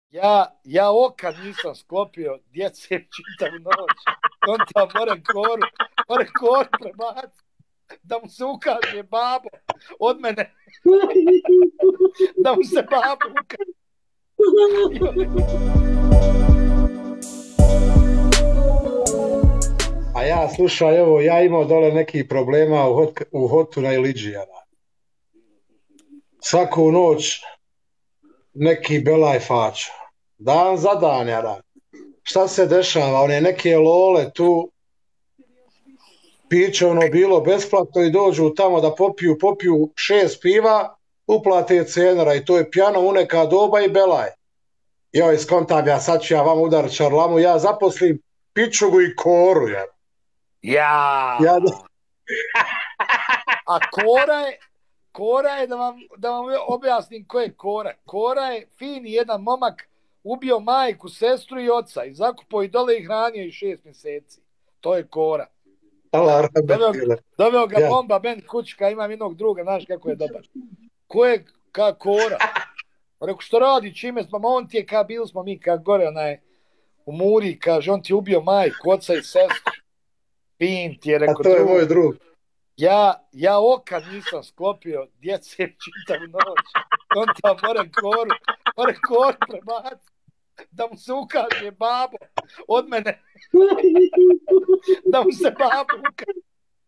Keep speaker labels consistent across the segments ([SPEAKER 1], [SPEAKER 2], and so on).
[SPEAKER 1] Ja oka nisam sklopio djece čitavu noć. Konta more koru prebaciti da mu se ukaže babo od mene. Da mu se babo ukaže.
[SPEAKER 2] A ja, slušaj, evo, ja imao dole nekih problema u hotu na Iliđijana. Svaku noć neki belaj fača. Dan za dan, ja. Šta se dešava? One neke lole tu, piće ono bilo besplatno i dođu tamo da popiju 6 piva, uplate cenera i to je pjano u neka doba i belaj. Joj, skontam ja, sad ću ja vam udarit čarlamu, ja zaposlim pičugu i koru, ja.
[SPEAKER 1] A Kora je da vam objasnim ko je Kora. Kora je fini jedan momak, ubio majku, sestru i oca i zakupao i dole i hranio i 6 mjeseci. To je Kora. Doveo ga bomba Ben Kućka, imam jednog druga, znaš kako je dobar. Ko je Kora? Rekao, što radi, čime smo, on ti je bili smo mi gore u Muri, kaže, on ti je ubio majku, oca i sestru. Fin ti je, rekao.
[SPEAKER 2] A to je moj drug.
[SPEAKER 1] Ja oka nisam sklopio djece čitavu noć. Konta more koru prebaciti da mu se ukaže babo od mene. Da mu se babo ukaže.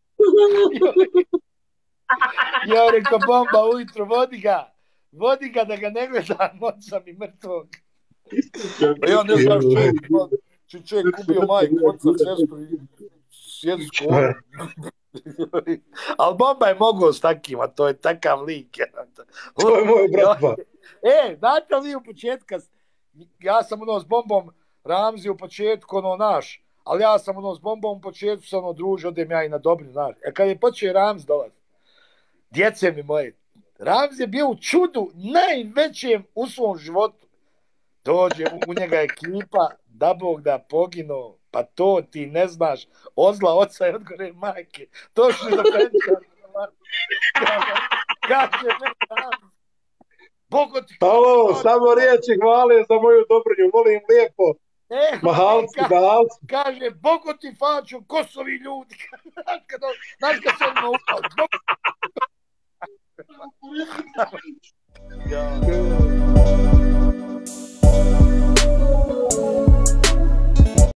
[SPEAKER 1] Ja rekao, bomba ujutro, vodi ga da ga ne gleda, moćam i mrtvog. Ja ne znaš čovjek ubio majku, oca, sestru i sjedi s korom. Ali bomba je mogao s takima, to je takav lik.
[SPEAKER 2] To je moj bratva.
[SPEAKER 1] Znate li u početka, ja sam s bombom Ramzi u početku, naš, ali ja sam s bombom u početku se družio, odem ja i na Dobrinu, znaš. A kad je počeo Ramzi dolaz, djece mi moje, Ramzi je bio u čudu najvećem u svom životu. Dođe u njega ekipa, da Bog da poginuo, pa to ti ne znaš, ozla oca i odgore majke, to što je za penčar. Kaže me Ramzi, Bogo ti...
[SPEAKER 2] Halo, samo riječi hvale za moju Dobrinu, molim lijepo. Mahalci.
[SPEAKER 1] Kaže, Bogo ti faču, ko su ovi ljudi? Znaš kad se odmah upao.